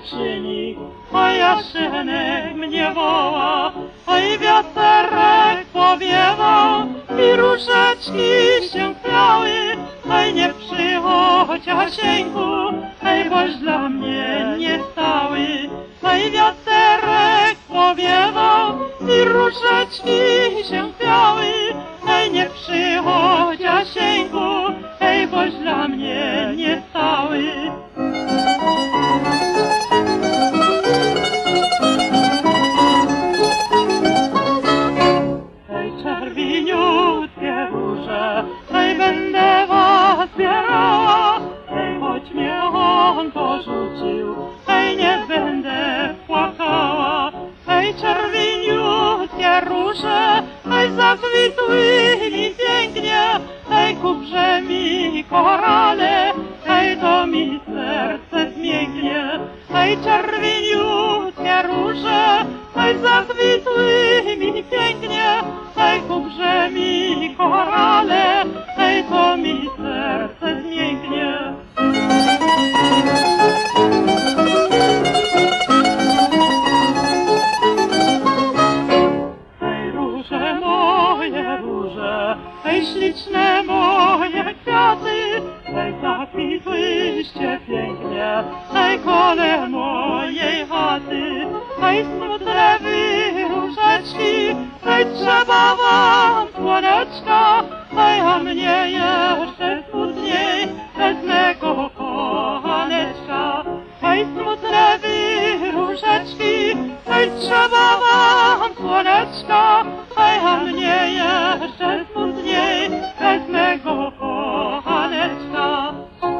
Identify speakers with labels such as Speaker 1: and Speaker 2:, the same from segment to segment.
Speaker 1: czyni. Oj, jaszynek mnie woła, oj, wiaterek powiewał i różeczki się chwiały. Oj, nie przychodź, Jasieńku, oj, boś dla mnie nie stały. Oj, wiaterek powiewał i różeczki się chwiały. Ej, nie przychodź, Jasieńku, ej, boś dla mnie nie stały. Ej, czerwieniutkie róże, ej, będę was zbierała. Ej, choć mnie on porzucił, ej, nie będę płakała. Ej, czerwieniutkie róże, ej, zakwituj mi pięknie, ej, kuprze mi korale, ej, to mi serce zmięknie. Ej, czerwieniutkie róże, ej, zakwituj mi pięknie, ej, kuprze mi korale, ej, to mi serce zmięknie. Ej, śliczne moje kwiaty, ej, zakwitłyście pięknie, ej, kole mojej chaty. Ej, smutne wy różeczki, ej, trzeba wam słoneczka, ej, a mnie jeszcze smutniej bez mego kochaneczka. Ej, smutne wy różeczki, ej, trzeba wam słoneczka, ej, a mnie jeszcze smutniej bez mego kochaneczka.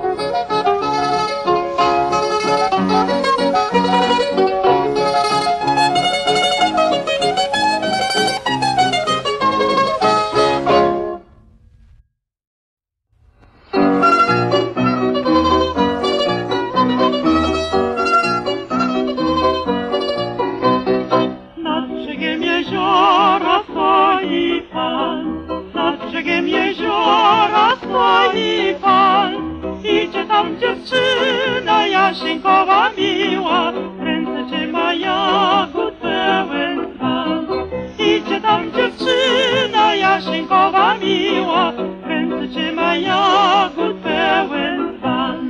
Speaker 1: Nad brzegiem jeziora stoi Pan, nad brzegiem jeziora stoi Pan. Idzie tam dziewczyna Jasieńkowa miła, w ręce trzyma jagód pełen dzban. Idzie tam dziewczyna Jasieńkowa miła, w ręce trzyma jagód pełen dzban.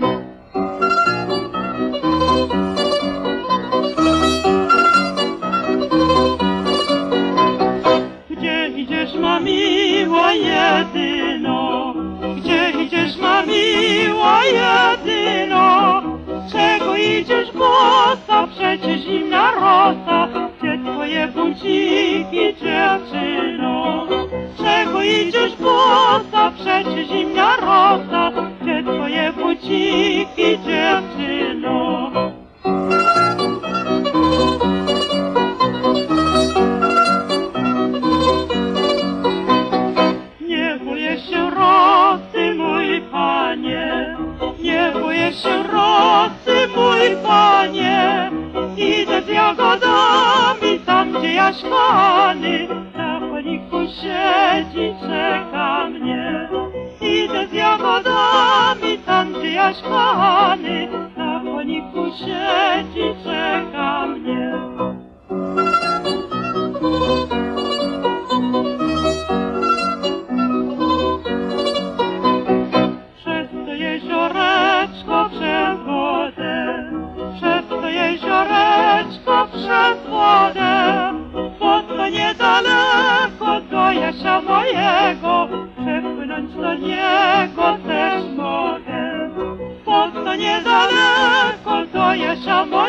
Speaker 1: Gdzie idziesz, ma miła jedyno? Gdzie idziesz, ma miła jedyno? Czego idziesz bosa, przecież zimna rosa? Gdzie twoje buciki, dziewczyno? Czego idziesz bosa, przecież zimna rosa? Gdzie twoje buciki, dziewczyno? Nie boję się rosy, mój panie, nie boję się rosy, mój panie. Idę z jagodami tam, gdzie Jaś kochany na chodniku siedzi, czeka mnie. Idę z jagodami tam, gdzie Jaś kochany na chodniku siedzi, czeka mnie. Przez to jezioreczko, przez wodę, przez to jezioreczko, przez wodę, bo to niedaleko do Jasia mojego, przepłynąć do niego też mogę. Bo to niedaleko do Jasia mojego,